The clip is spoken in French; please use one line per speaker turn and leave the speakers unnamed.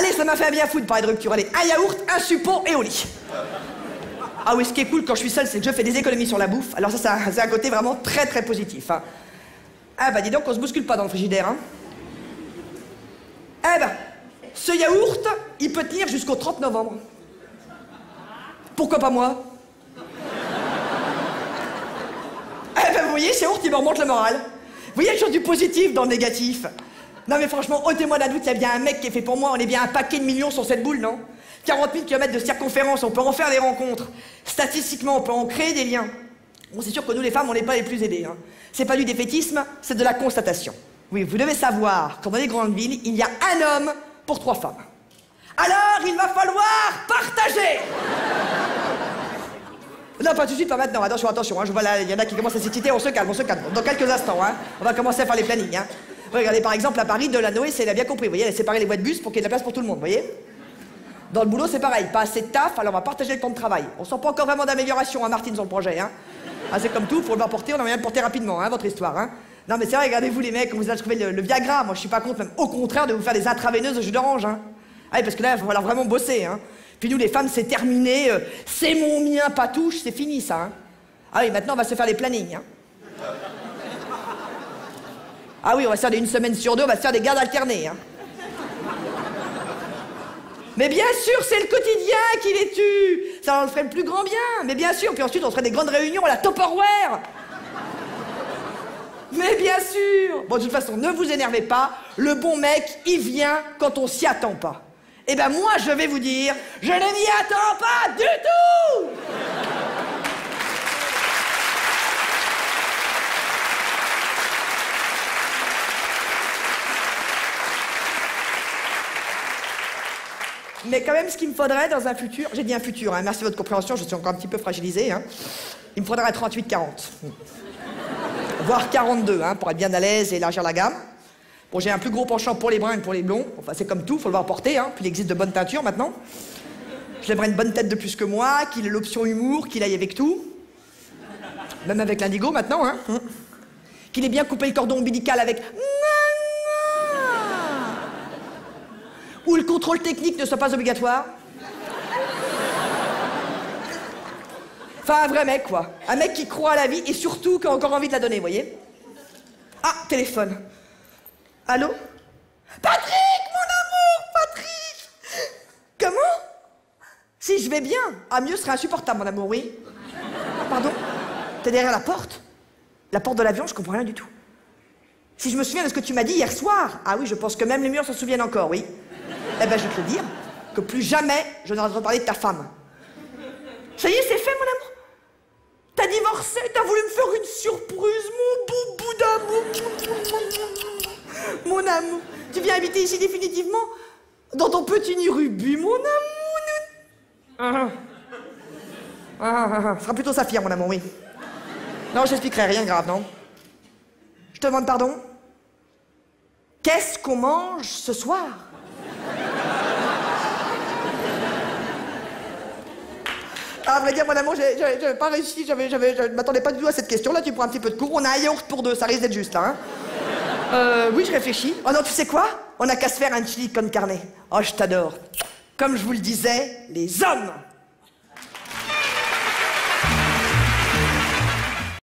Allez, ça m'a fait un bien fou de parler de rupture. Allez, un yaourt, un suppôt et au lit. Ah oui, ce qui est cool quand je suis seul, c'est que je fais des économies sur la bouffe. Alors ça, c'est un côté vraiment très très positif. Hein. Ah bah dis donc, on se bouscule pas dans le frigidaire. Hein. Eh ben, ce yaourt, il peut tenir jusqu'au 30 novembre. Pourquoi pas moi? Eh ben vous voyez, ce yaourt, il me remonte le moral. Vous voyez, toujours du positif dans le négatif. Non mais franchement, ôtez-moi d'un doute, il y a bien un mec qui est fait pour moi, on est bien un paquet de millions sur cette boule, non? 40 000 km de circonférence, on peut en faire des rencontres. Statistiquement, on peut en créer des liens. Bon, c'est sûr que nous, les femmes, on n'est pas les plus aidées. Hein. C'est pas du défaitisme, c'est de la constatation. Oui, vous devez savoir qu'en dans les grandes villes, il y a un homme pour 3 femmes. Alors, il va falloir partager. Non, pas tout de suite, pas maintenant. Attention, attention. Hein. Je vois là, il y en a qui commencent à s'exciter. On se calme, on se calme. Dans quelques instants, hein, on va commencer à faire les plannings. Hein. Regardez, par exemple, à Paris, Delanoë, elle a bien compris. Vous voyez, elle a séparé les voies de bus pour qu'il y ait de la place pour tout le monde, vous voyez. Dans le boulot, c'est pareil. Pas assez de taf, alors on va partager le temps de travail. On sent pas encore vraiment d'amélioration, hein, Martine, sur le projet. Hein. Ah, c'est comme tout, faut le voir porter, on a moyen de porter rapidement, hein, votre histoire. Hein. Non, mais c'est vrai, regardez-vous, les mecs, vous avez trouvé le Viagra. Moi, je suis pas contre, même au contraire, de vous faire des intraveineuses de jus d'orange. Hein. Ah, parce que là, il va falloir vraiment bosser. Hein. Puis nous, les femmes, c'est terminé. C'est mon mien, pas touche, c'est fini, ça. Hein. Ah oui, maintenant, on va se faire des plannings. Hein. Ah oui, on va se faire des 1 semaine sur 2, on va se faire des gardes alternés. Hein. Mais bien sûr, c'est le quotidien qui les tue. Ça en ferait le plus grand bien. Mais bien sûr, puis ensuite, on ferait des grandes réunions à la Tupperware. Mais bien sûr. Bon, de toute façon, ne vous énervez pas. Le bon mec, il vient quand on s'y attend pas. Eh ben moi, je vais vous dire, je ne m'y attends pas du tout. Mais quand même, ce qu'il me faudrait dans un futur... J'ai dit un futur, hein, merci de votre compréhension, je suis encore un petit peu fragilisé. Hein. Il me faudrait un 38-40. Voire 42, hein, pour être bien à l'aise et élargir la gamme. Bon, j'ai un plus gros penchant pour les bruns que pour les blonds. Enfin, c'est comme tout, faut le voir porter. Hein. Puis il existe de bonnes teintures maintenant. J'aimerais une bonne tête de plus que moi, qu'il ait l'option humour, qu'il aille avec tout. Même avec l'indigo maintenant. Hein. Qu'il ait bien coupé le cordon ombilical avec... Où le contrôle technique ne soit pas obligatoire. Enfin, un vrai mec, quoi. Un mec qui croit à la vie et surtout qui a encore envie de la donner, vous voyez. Ah, téléphone. Allô? Patrick, mon amour, Patrick! Comment? Si, je vais bien. Ah, mieux serait insupportable, mon amour, oui. Pardon? T'es derrière la porte? La porte de l'avion, je comprends rien du tout. Si je me souviens de ce que tu m'as dit hier soir. Ah oui, je pense que même les murs s'en souviennent encore, oui. Eh ben, je vais te le dire, que plus jamais je n'aurai reparler de ta femme. Ça y est, c'est fait, mon amour. T'as divorcé, t'as voulu me faire une surprise, mon boubou d'amour. Mon amour, tu viens habiter ici définitivement? Dans ton petit nid rubis, mon amour. Ce sera plutôt Saphir, mon amour, oui. Non, je t'expliquerai rien de grave, non. Je te demande pardon. Qu'est-ce qu'on mange ce soir? Ah, à vrai dire, mon amour, j'avais pas réussi, je ne m'attendais pas du tout à cette question-là, tu prends un petit peu de cours, on a un yaourt pour 2, ça risque d'être juste, là, hein. Oui, je réfléchis. Oh non, tu sais quoi? On n'a qu'à se faire un chili con carne. Oh, je t'adore. Comme je vous le disais, les hommes